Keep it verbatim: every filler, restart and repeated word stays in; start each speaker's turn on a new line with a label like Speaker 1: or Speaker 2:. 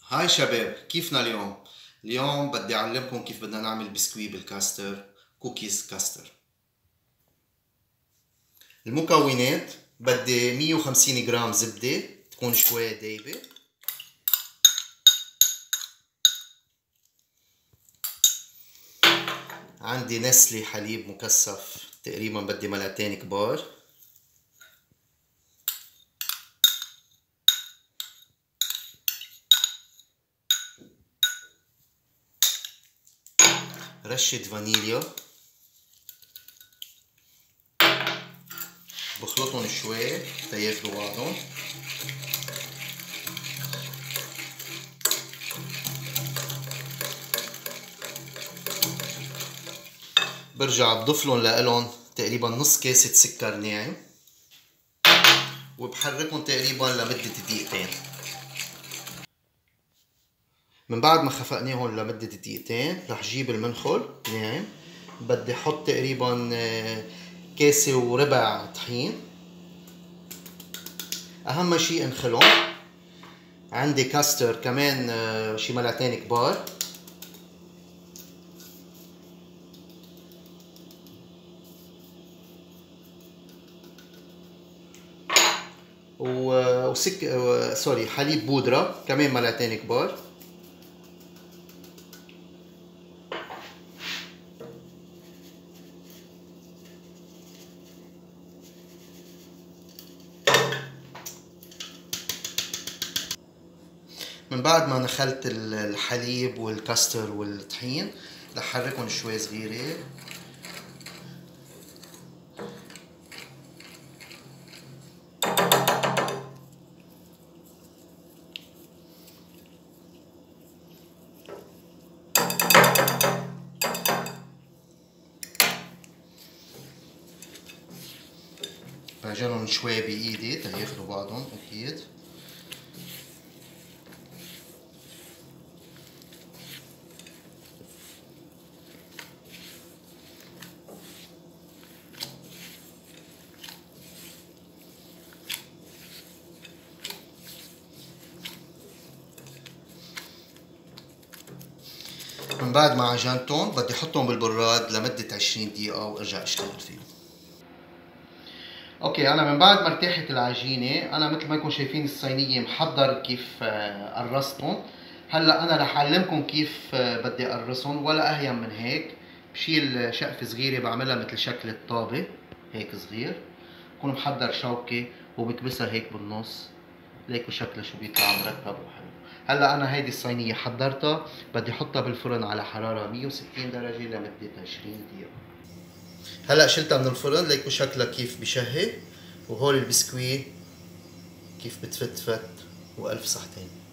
Speaker 1: هاي شباب، كيفنا اليوم؟ اليوم بدي أعلمكم كيف بدنا نعمل بسكوي بالكاستر، كوكيز كاستر. المكونات: بدي مية وخمسين جرام زبدة تكون شوي دايبة، عندي نسلي حليب مكثف تقريبا بدي ملعقتين كبار، رشة فانيليا، بخلطهم شوي تياكلوا بعضهم، برجع بضيفلن لإلن تقريبا نص كاسة سكر ناعم، وبحركهم تقريبا لمدة دقيقتين. من بعد ما خفقناهم لمدة دقيقتين رح جيب المنخل ناعم، بدي احط تقريبا كاسة وربع طحين، اهم شي انخلهم. عندي كاستر كمان شي ملعقتين كبار، و وسك سوري حليب بودرة كمان ملعقتين كبار، من بعد ما نخلت الحليب والكاستر والطحين رح حركهم شوي صغيرة. بعجنهم شوي بإيدي تياخدوا بعضهم أكيد. من بعد ما عجنتهم بدي احطهم بالبراد لمدة عشرين دقيقة وارجع اشتغل فيهم. اوكي، انا من بعد ما ارتاحت العجينة، انا مثل ما انكم شايفين الصينية محضر كيف قرصتهم. هلا انا رح اعلمكم كيف بدي اقرصهم، ولا اهين من هيك. بشيل شقفة صغيرة بعملها مثل شكل الطابة هيك صغير، بكون محضر شوكة وبكبسها هيك بالنص، ليكوا شكلها شو بيطلع مرتب وحلو. هلا انا هيدي الصينيه حضرتها، بدي احطها بالفرن على حراره مية وستين درجه لمده عشرين دقيقه. هلا شلتها من الفرن، ليكوا شكلها كيف بشهي، وهول البسكوي كيف بتفتفت، والف صحتين.